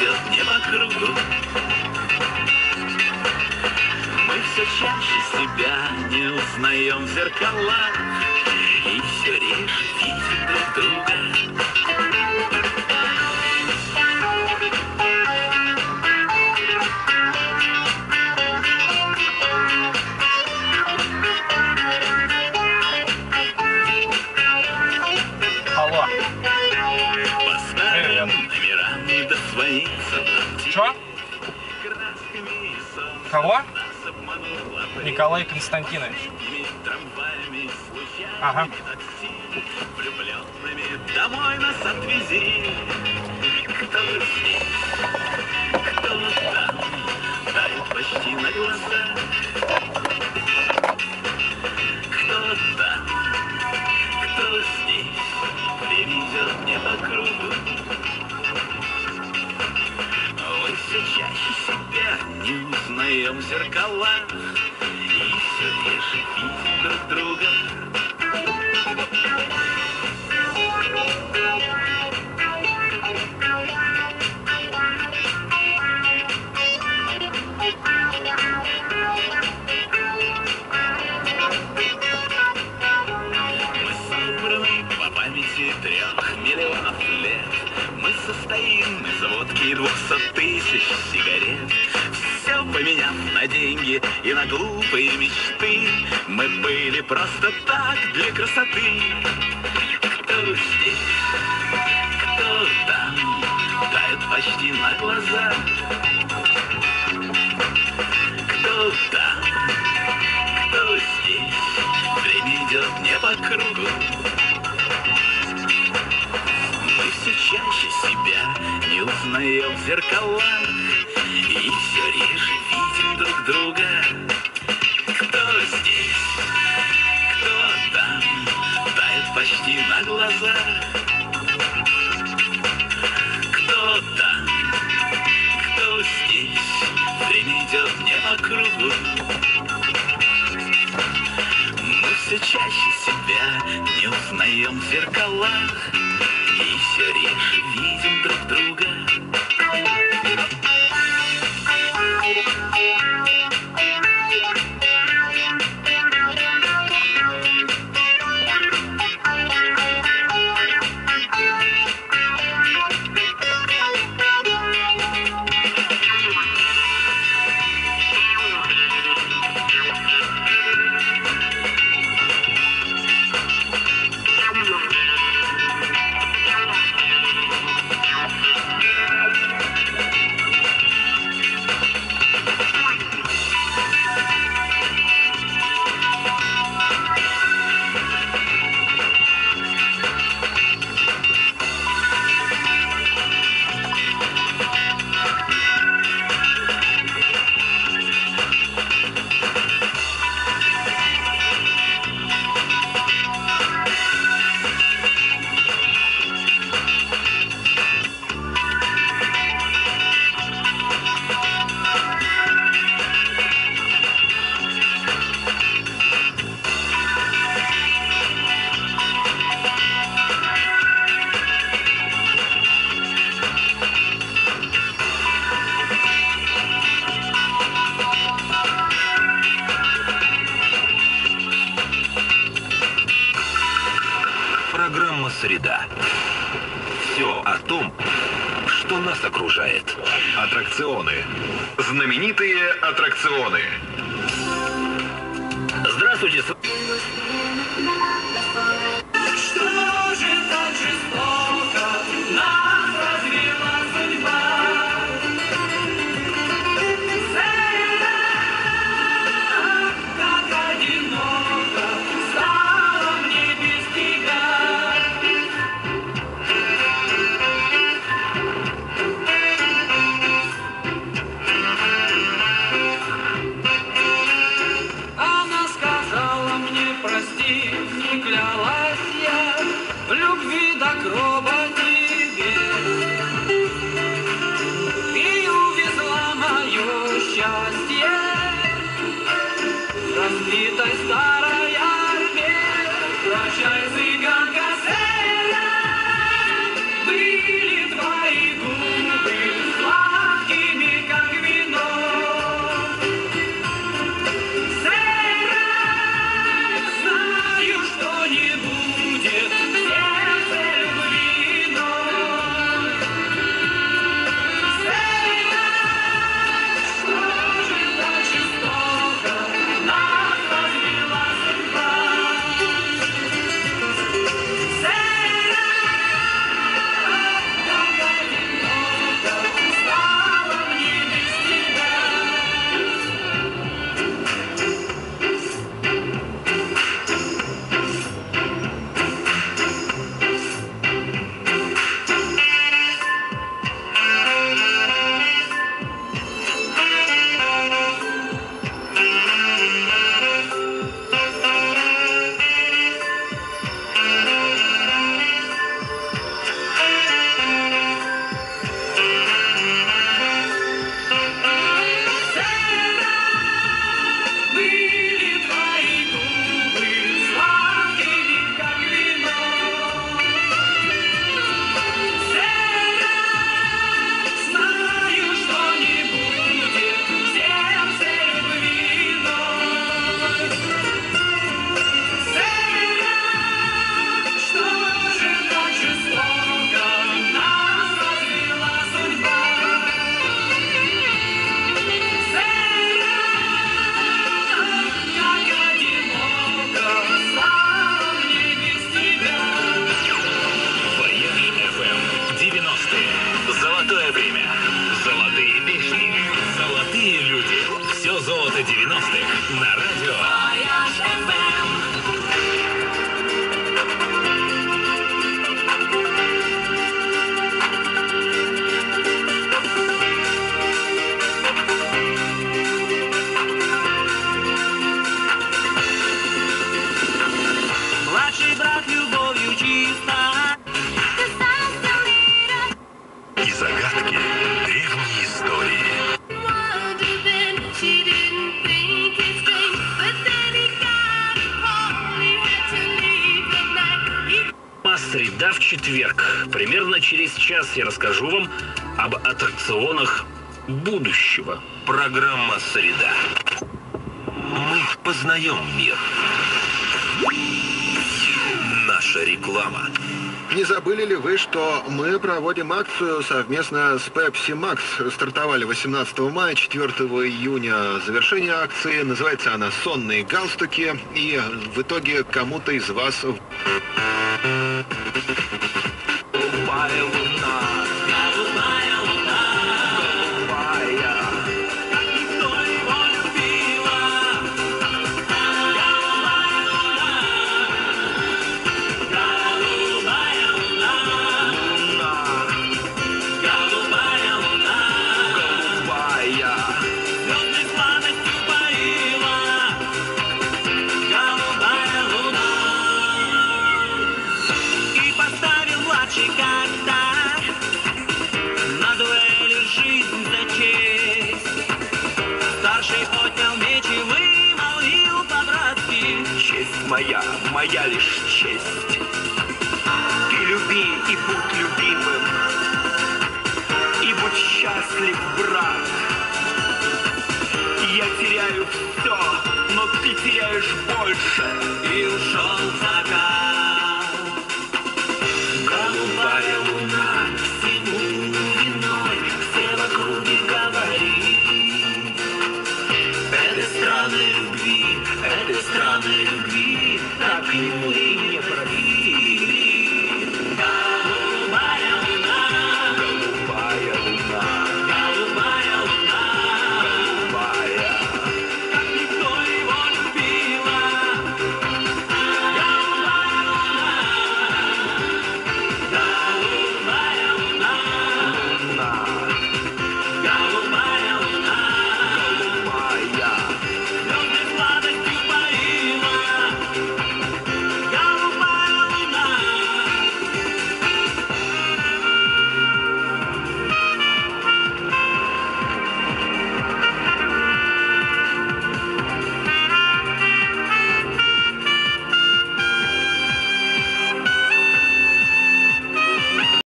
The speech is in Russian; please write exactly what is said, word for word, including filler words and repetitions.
идет не по кругу. Мы все чаще себя не узнаем в зеркалах и все реже видим друг друга. Алло. По старым номерам не дозвониться нам теперь. Чё? Красками и солнцем Кого? нас обманула пыль. Николай Константинович. Трамваями, случайными Ага. такси, влюбленными домой нас отвези. Кто здесь, кто там, тает почти на глаза. Кто там, кто здесь, время идет не по кругу. Мы все чаще себя не узнаем в зеркалах и все реже видим друг друга. Мы собраны по памяти трех миллионов лет. Мы состоим из водки двухсот тысяч сигарет. Все поменяв на деньги и на глупые мечты, мы были просто так для красоты. Кто здесь, кто там, тает почти на глаза. Кто там, кто здесь, время идет не по кругу. Мы все чаще себя не узнаем в зеркалах и все реже видим друг друга. Кто здесь, кто там, тает почти на глаза. Кто там, кто здесь, время идет не по кругу. Мы все чаще себя не узнаем в зеркалах и все реже видим друг друга. Программа «Среда». Все о том, что нас окружает. Аттракционы. Знаменитые аттракционы. Здравствуйте, с- Что же так жестоко нас развела судьба? Среда, как одиноко стало мне без тебя. Она сказала мне прости, не клялась. Среда в четверг. Примерно через час я расскажу вам об аттракционах будущего. Программа «Среда». Мы познаем мир. Наша реклама. Не забыли ли вы, что мы проводим акцию совместно с Pepsi Max? Стартовали восемнадцатого мая, четвёртого июня завершение акции. Называется она «Сонные галстуки». И в итоге кому-то из вас... Голубая луна, Голубая луна, голубая. как никто его любила. Голубая луна, голубая луна, Луна, голубая луна, голубая. звездной сладостью поила. Голубая луна. И поставил младший как-то на дуэли жизнь за честь. Старший отнял меч и вымолвил по-братски: Честь моя, моя лишь честь. Ты люби и будь любимым, и будь счастлив, брат. Я теряю все, но ты теряешь больше. и ушел в закат. Голубая луна, Всему виной все в округе говорит: этой странной любви, этой странной любви так к нему и